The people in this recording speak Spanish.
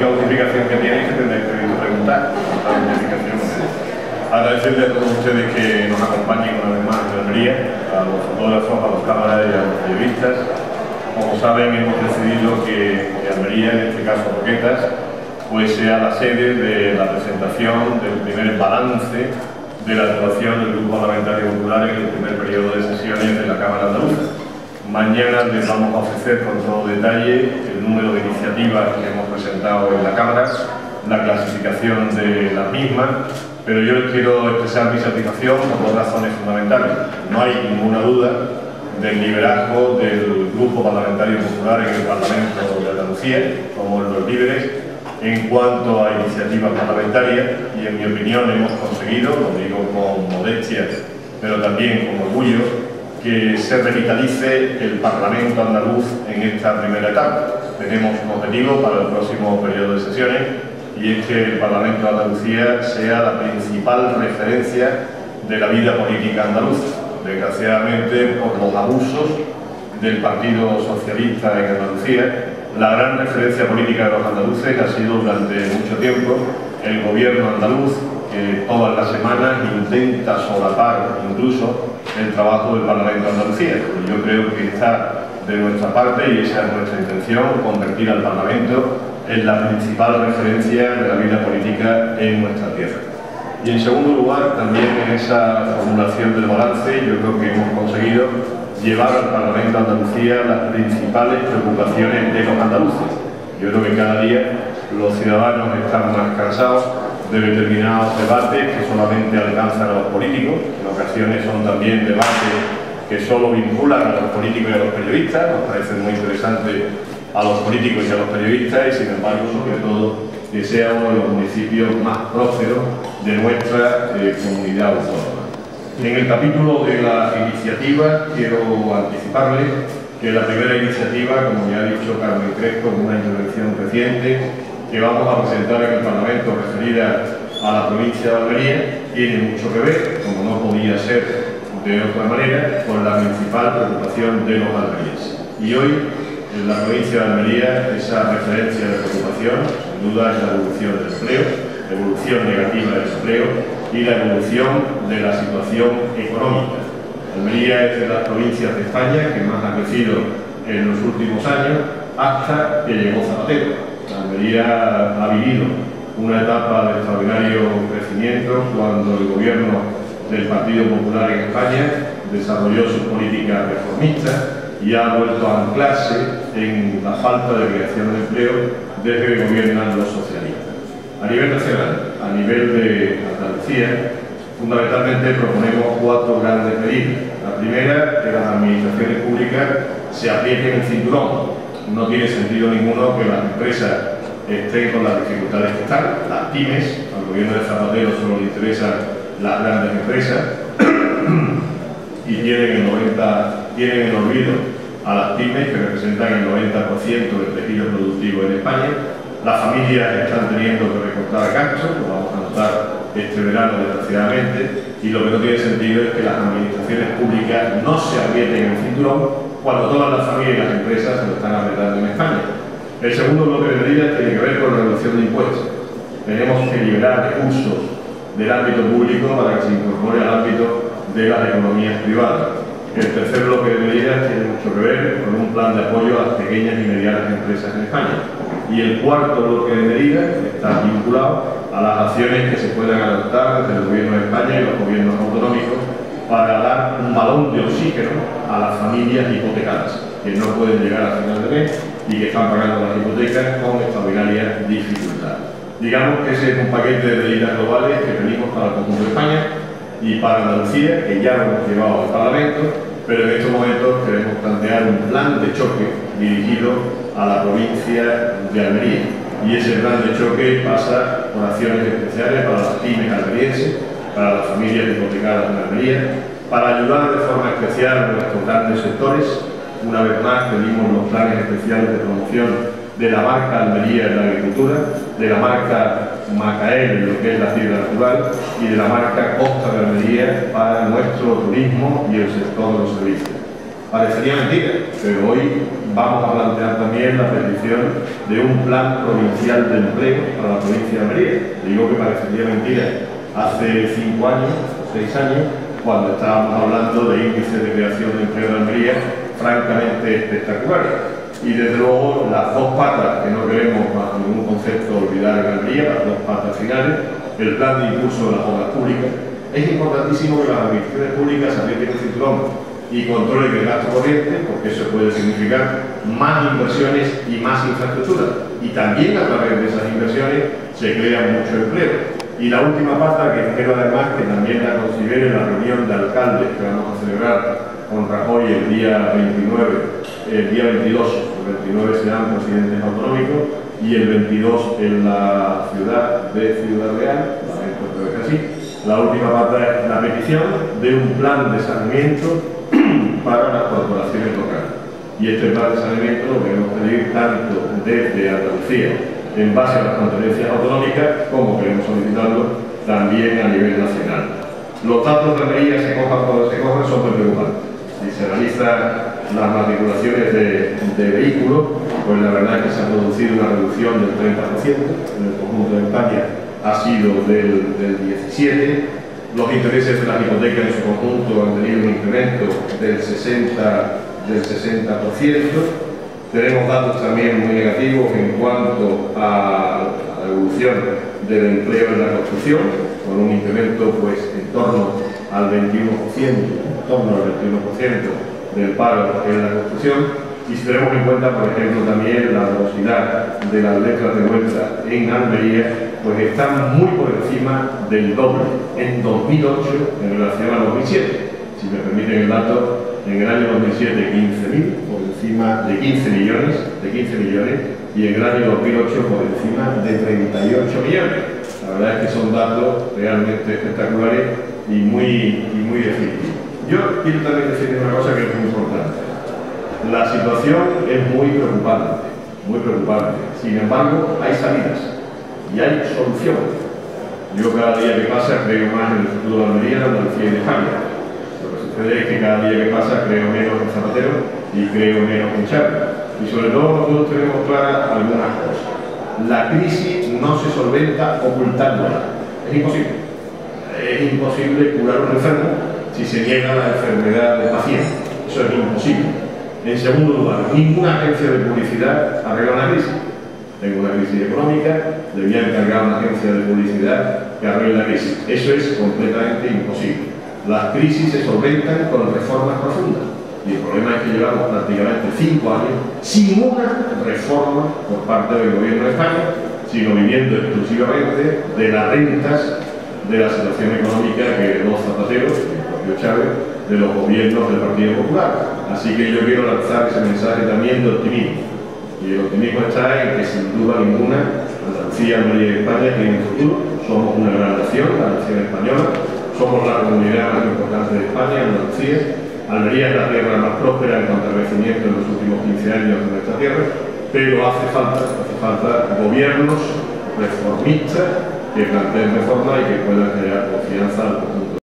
única justificación que tiene es que tendréis que preguntar. La justificación no es. Agradecerles a todos ustedes que nos acompañen una vez más en Almería, a los fotógrafos, a los cámaras y a los periodistas. Como saben, hemos decidido que Almería, en este caso Roquetas, pues sea la sede de la presentación del primer balance de la actuación del Grupo Parlamentario Popular en el primer periodo de sesiones de la Cámara Andaluza. Mañana les vamos a ofrecer con todo detalle el número de iniciativas que hemos presentado en la Cámara, la clasificación de las mismas, pero yo les quiero expresar mi satisfacción por dos razones fundamentales. No hay ninguna duda del liderazgo del Grupo Parlamentario Popular en el Parlamento de Andalucía, como los líderes en cuanto a iniciativas parlamentarias, y en mi opinión hemos conseguido, lo digo con modestia, pero también con orgullo, que se revitalice el Parlamento andaluz en esta primera etapa. Tenemos un objetivo para el próximo periodo de sesiones, y es que el Parlamento de Andalucía sea la principal referencia de la vida política andaluza. Desgraciadamente, por los abusos del Partido Socialista en Andalucía, la gran referencia política de los andaluces ha sido durante mucho tiempo el gobierno andaluz, que todas las semanas intenta solapar incluso el trabajo del Parlamento de Andalucía. Y yo creo que está de nuestra parte, y esa es nuestra intención, convertir al Parlamento en la principal referencia de la vida política en nuestra tierra. Y en segundo lugar, también en esa formulación del balance, yo creo que hemos conseguido llevar al Parlamento de Andalucía las principales preocupaciones de los andaluces. Yo creo que cada día los ciudadanos están más cansados de determinados debates que solamente alcanzan a los políticos. En ocasiones son también debates que solo vinculan a los políticos y a los periodistas. Nos parece muy interesante a los políticos y a los periodistas, y sin embargo, sobre todo, que sea uno de los municipios más prósperos de nuestra comunidad autónoma. En el capítulo de las iniciativas quiero anticiparles que la primera iniciativa, como ya ha dicho Carmen Crespo en una intervención reciente, que vamos a presentar en el Parlamento referida a la provincia de Almería, tiene mucho que ver, como no podía ser de otra manera, con la principal preocupación de los almerienses. Y hoy, en la provincia de Almería, esa referencia de preocupación, sin duda, es la evolución del empleo, la evolución negativa del empleo y la evolución de la situación económica. Almería es de las provincias de España que más ha crecido en los últimos años, hasta que llegó Zapatero. Almería ha vivido una etapa de extraordinario crecimiento cuando el gobierno del Partido Popular en España desarrolló sus políticas reformistas y ha vuelto a anclarse en la falta de creación de empleo desde que gobiernan los socialistas. A nivel nacional, a nivel de Andalucía, fundamentalmente proponemos cuatro grandes medidas. La primera, que las administraciones públicas se aprieten el cinturón. No tiene sentido ninguno que las empresas estén con las dificultades que están. Las pymes, al gobierno de Zapatero solo le interesan las grandes empresas y tienen el olvido a las pymes, que representan el 90% del tejido productivo en España. Las familias están teniendo que recortar gastos, lo vamos a notar este verano desgraciadamente, y lo que no tiene sentido es que las administraciones públicas no se aprieten el cinturón cuando todas las familias y las empresas se lo están apretando en España. El segundo bloque de medidas tiene que ver con la reducción de impuestos. Tenemos que liberar recursos del ámbito público para que se incorpore al ámbito de las economías privadas. El tercer bloque de medidas tiene mucho que ver con un plan de apoyo a las pequeñas y medianas empresas en España. Y el cuarto bloque de medidas está vinculado a las acciones que se puedan adoptar desde el Gobierno de España y los gobiernos autonómicos para dar un balón de oxígeno a las familias hipotecadas, que no pueden llegar a final de mes y que están pagando las hipotecas con extraordinaria dificultad. Digamos que ese es un paquete de medidas globales que pedimos para el conjunto de España y para Andalucía, que ya lo hemos llevado al Parlamento, pero en estos momentos queremos plantear un plan de choque dirigido a la provincia de Almería. Y ese plan de choque pasa por acciones especiales para las pymes almerienses, para las familias hipotecadas en Almería, para ayudar de forma especial a nuestros grandes sectores. Una vez más pedimos los planes especiales de promoción de la marca Almería en la agricultura, de la marca Macael en lo que es la fibra natural y de la marca Costa de Almería para nuestro turismo y el sector de los servicios. Parecería mentira, pero hoy vamos a plantear también la petición de un plan provincial de empleo para la provincia de Almería. Digo que parecería mentira hace 5 años, 6 años, cuando estábamos hablando de índices de creación de empleo de Almería francamente espectaculares. Y desde luego las dos patas que no queremos bajo ningún concepto olvidar en Almería, las dos patas finales, el plan de impulso de las obras públicas. Es importantísimo que las administraciones públicas se aprieten el cinturón y controlen el gasto corriente, porque eso puede significar más inversiones y más infraestructura. Y también a través de esas inversiones se crea mucho empleo. Y la última pata, que espero además que también la considere la reunión de alcaldes que vamos a celebrar con Rajoy el día 22, el 29 serán presidentes autonómicos y el 22 en la ciudad de Ciudad Real, creo que es así. La última pata es la petición de un plan de saneamiento para las corporaciones locales. Y este plan de saneamiento lo queremos pedir tanto desde Andalucía, en base a las competencias autonómicas, como queremos solicitarlo también a nivel nacional. Los datos de Almería, se cojan cuando se cojan, son muy preocupantes. Si se realizan las matriculaciones de vehículos, pues la verdad es que se ha producido una reducción del 30%, en el conjunto de España ha sido del 17%, los intereses de las hipotecas en su conjunto han tenido un incremento del 60%. Tenemos datos también muy negativos en cuanto a la evolución del empleo en la construcción, con un incremento pues en torno al 21%, del paro en la construcción. Y si tenemos en cuenta, por ejemplo, también la velocidad de las letras de vuelta en Almería, pues están muy por encima del doble en 2008 en relación a 2007. Si me permiten el dato, en el año 2007 15.000, por encima de 15 millones, y en el año 2008 por encima de 38 millones. La verdad es que son datos realmente espectaculares y muy definitivos. Yo quiero también decir una cosa que es muy importante. La situación es muy preocupante, muy preocupante. Sin embargo, hay salidas y hay soluciones. Yo cada día que pasa creo más en el futuro de Almería, Andalucía y de España. Lo que sucede es que cada día que pasa creo menos en Zapatero y creo menos en Chávez. Y sobre todo nosotros tenemos claras algunas cosas. La crisis no se solventa ocultándola. Es imposible. Es imposible curar a un enfermo si se niega la enfermedad del paciente. Eso es imposible. En segundo lugar, ninguna agencia de publicidad arregla una crisis. Tengo una crisis económica, le voy a encargar a una agencia de publicidad que arregle la crisis. Eso es completamente imposible. Las crisis se solventan con reformas profundas. Y el problema es que llevamos prácticamente 5 años sin una reforma por parte del gobierno de España, sino viviendo exclusivamente de las rentas de la situación económica que heredó Zapatero, el propio Chávez, de los gobiernos del Partido Popular. Así que yo quiero lanzar ese mensaje también de optimismo. Y el optimismo está en que, sin duda ninguna, Andalucía, Almería y España tienen futuro. Somos una gran nación, la nación española. Somos la comunidad más importante de España, Andalucía. Almería es la tierra más próspera en cuanto al crecimiento en los últimos 15 años de nuestra tierra, pero hace falta gobiernos reformistas que planteen reforma y que puedan generar confianza al conjunto.